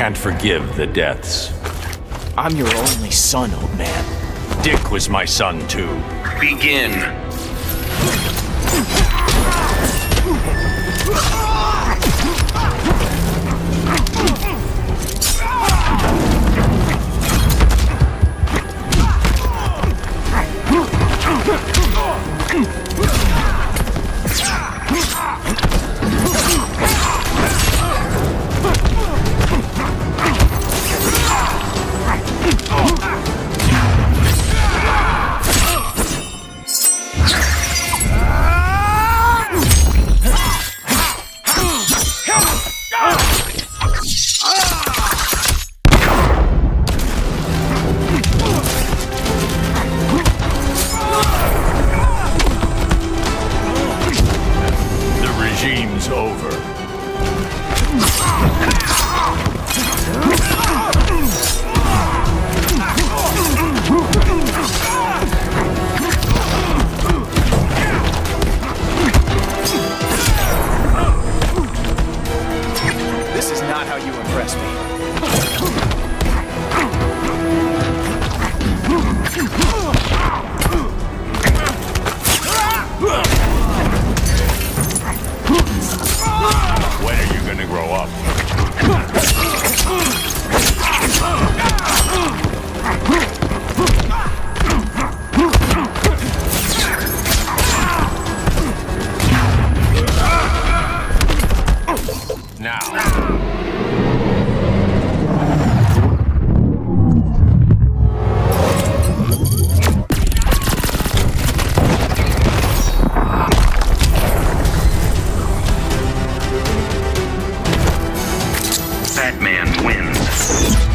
can't forgive the deaths. I'm your only son, old man. Dick was my son, too. Begin. Regime's over. This is not how you impress me. When are you gonna grow up? Now. Batman wins.